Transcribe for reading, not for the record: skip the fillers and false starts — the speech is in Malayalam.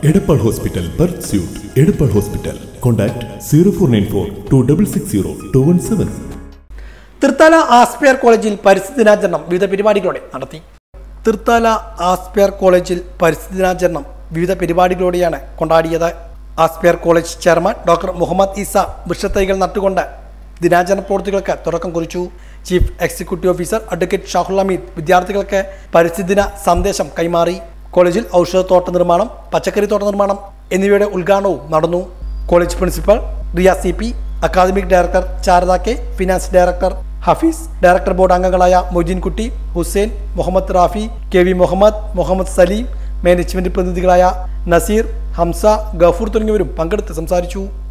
Edapal Hospital, Birth Suite, Edapal Hospital. Contact 0494-2660-217. Thrithala Aspire കോളേജിൽ പരിസ്ഥിതി ദിനാചരണം വിവിധ പരിപാടികളോടെ നടത്തി. തൃത്താല ആസ്പിയർ കോളേജിൽ പരിസ്ഥിതി ദിനാചരണം വിവിധ പരിപാടികളോടെയാണ് കൊണ്ടാടിയത്. Aspire college chairman doctor Muhammad Isa വൃക്ഷത്തൈകൾ നട്ടുകൊണ്ട് ദിനാചരണ പ്രവൃത്തികൾക്ക് തുടക്കം കുറിച്ചു. Chief executive officer advocate Shahul Hameed വിദ്യാർത്ഥികൾക്ക് പരിസ്ഥിതി ദിന സന്ദേശം കൈമാറി. കോളേജിൽ ഔഷധത്തോട്ട നിർമ്മാണം, പച്ചക്കറി തോട്ട നിർമ്മാണം എന്നിവയുടെ ഉദ്ഘാടനവും നടന്നു. College principal Riya CP, academic director Charada K, finance director Hafeez, director board അംഗങ്ങളായ മൊയ്തീൻ കുട്ടി, ഹുസൈൻ, മുഹമ്മദ് റാഫി, KV മുഹമ്മദ്, മുഹമ്മദ് സലീം, മാനേജ്മെന്റ് പ്രതിനിധികളായ നസീർ, ഹംസ, ഗഫൂർ തുടങ്ങിയവരും പങ്കെടുത്ത് സംസാരിച്ചു.